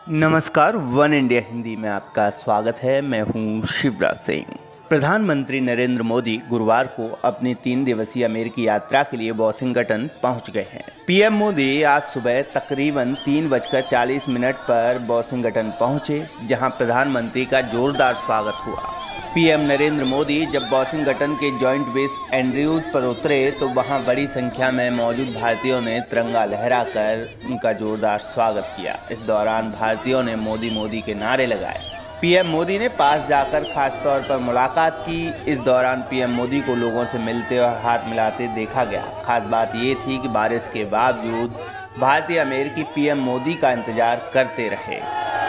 नमस्कार, one India Hindi में आपका स्वागत है। मैं हूं शिवराज सिंह। प्रधानमंत्री नरेंद्र मोदी गुरुवार को अपनी 3 दिवसीय अमेरिकी यात्रा के लिए वाशिंगटन पहुंच गए हैं। पीएम मोदी आज सुबह तकरीबन 3:40 पर वाशिंगटन पहुंचे, जहां प्रधानमंत्री का जोरदार स्वागत हुआ। पीएम नरेंद्र मोदी जब वाशिंगटन के जॉइंट बेस एंड्रयूज पर उतरे तो वहां बड़ी संख्या में मौजूद भारतीयों ने तिरंगा लहराकर उनका जोरदार स्वागत किया। इस दौरान भारतीयों ने मोदी मोदी के नारे लगाए। पीएम मोदी ने पास जाकर खास तौर पर मुलाकात की। इस दौरान पीएम मोदी को लोगों से मिलते और हाथ मिलाते देखा गया। खास बात ये थी कि बारिश के बावजूद भारतीय अमेरिकी पीएम मोदी का इंतजार करते रहे।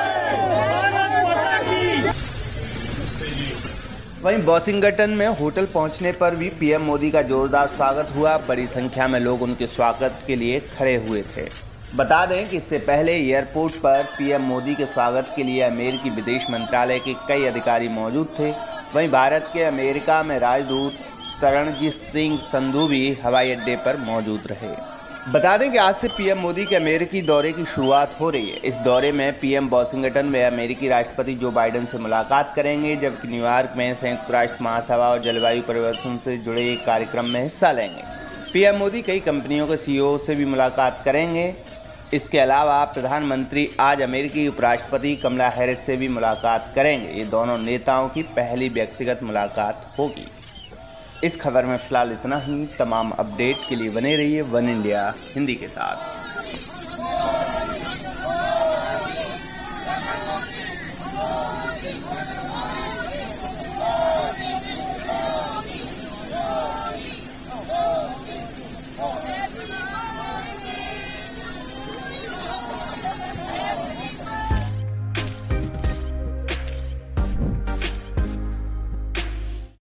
वहीं वाशिंगटन में होटल पहुंचने पर भी पीएम मोदी का जोरदार स्वागत हुआ। बड़ी संख्या में लोग उनके स्वागत के लिए खड़े हुए थे। बता दें कि इससे पहले एयरपोर्ट पर पीएम मोदी के स्वागत के लिए अमेरिकी विदेश मंत्रालय के कई अधिकारी मौजूद थे। वहीं भारत के अमेरिका में राजदूत तरणजीत सिंह संधू भी हवाई अड्डे पर मौजूद रहे। बता दें कि आज से पीएम मोदी के अमेरिकी दौरे की शुरुआत हो रही है। इस दौरे में पीएम वाशिंगटन में अमेरिकी राष्ट्रपति जो बाइडेन से मुलाकात करेंगे, जबकि न्यूयॉर्क में संयुक्त राष्ट्र महासभा और जलवायु परिवर्तन से जुड़े एक कार्यक्रम में हिस्सा लेंगे। पीएम मोदी कई कंपनियों के सीईओ से भी मुलाकात करेंगे। इसके अलावा प्रधानमंत्री आज अमेरिकी उपराष्ट्रपति कमला हैरिस से भी मुलाकात करेंगे। ये दोनों नेताओं की पहली व्यक्तिगत मुलाकात होगी। इस खबर में फिलहाल इतना ही। तमाम अपडेट के लिए बने रहिए वन इंडिया हिंदी के साथ।